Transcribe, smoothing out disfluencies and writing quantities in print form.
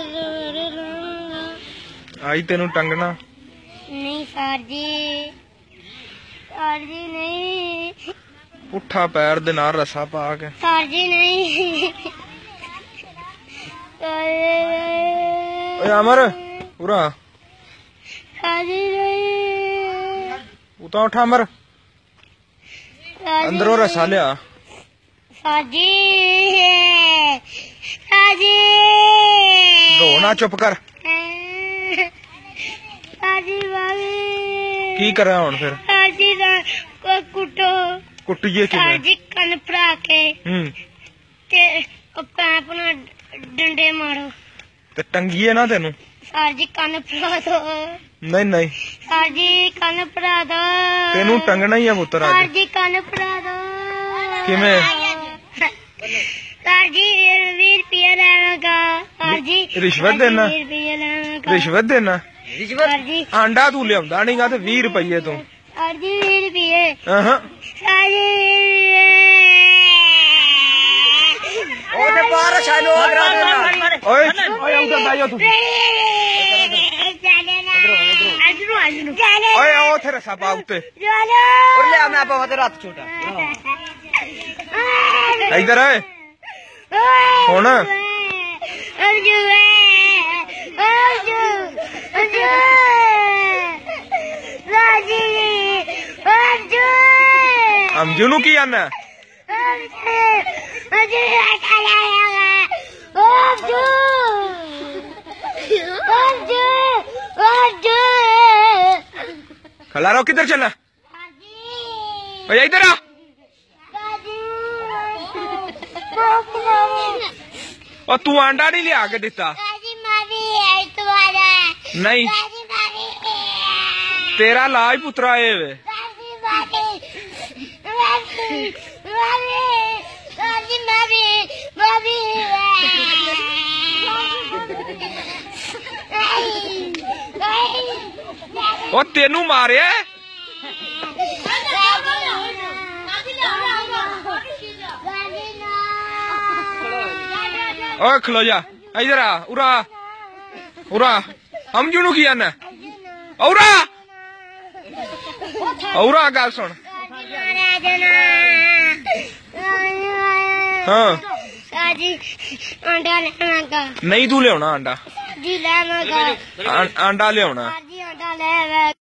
आई तेनू टंगना नहीं सर जी नहीं। पुट्ठा पैर दे नाल रस्सा पा के सर जी नहीं। ओए अमर पूरा सर जी नहीं। उता उठा अमर अंदरों रस्सा लिया। सर जी रोना चुप कर। की करे हुण फिर? कुटो कुटिए किवें? कन भरा के ते पैप नाल डंडे मारो ते टंगिए ना तेनू। सर जी कन भरा दो। नहीं नहीं सर जी कन भरा दो। तेनू टंगना ही है पुत्र। सर जी कन भरा दो। किवें? सर जी 20 रुपया लेगा। सर जी रिश्वत देना? 20 रुपया लेगा। रिश्वत देना? सर जी आंडा तू लिया नहीं गा 20 रुपये तू। सर जी 20 रुपये। सर जी उधर भाइयो तू ओए रस्सा पा उत्ते इधर आए हुण अंजू नू की आना? खला रहो किधर चलना? भैया इधर आ। और तू अंडा नहीं लिया के दिता? नहीं तेरा लाज पुत्रा है वे। ओ तेनू मारे ओ खलो जा इधर आ। उरा उरा हम जुनू किया ना औरा औरा गल सुन। हाँ अंडा लेना। नहीं तू लिया अंडा। जी लेना। अंडा लिया। अंडा ले।